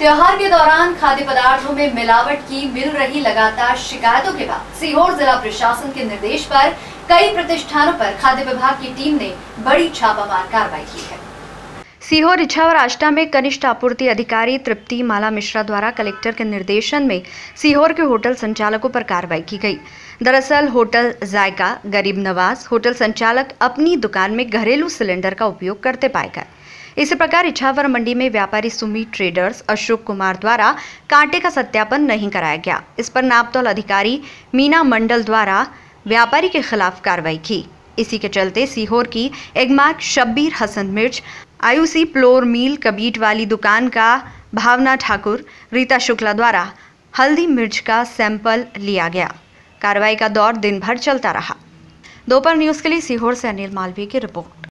त्योहार के दौरान खाद्य पदार्थों में मिलावट की मिल रही लगातार शिकायतों के बाद सीहोर जिला प्रशासन के निर्देश पर कई प्रतिष्ठानों पर खाद्य विभाग की टीम ने बड़ी छापामार कार्रवाई की है। सीहोर, इछावर, आष्टा में कनिष्ठ आपूर्ति अधिकारी तृप्ति माला मिश्रा द्वारा कलेक्टर के निर्देशन में सीहोर के होटल संचालकों पर कार्रवाई की गई। दरअसल होटल जायका, गरीब नवाज होटल संचालक अपनी दुकान में घरेलू सिलेंडर का उपयोग करते पाए गए। इसी प्रकार इछावर मंडी में व्यापारी सुमी ट्रेडर्स अशोक कुमार द्वारा कांटे का सत्यापन नहीं कराया गया। इस पर नापतोल अधिकारी मीना मंडल द्वारा व्यापारी के खिलाफ कार्रवाई की। इसी के चलते सीहोर की एगमार्क शब्बीर हसन मिर्च, आयुसी फ्लोर मिल कबीट वाली दुकान का भावना ठाकुर, रीता शुक्ला द्वारा हल्दी मिर्च का सैंपल लिया गया। कार्रवाई का दौर दिन भर चलता रहा। दोपहर न्यूज़ के लिए सीहोर से अनिल मालवीय की रिपोर्ट।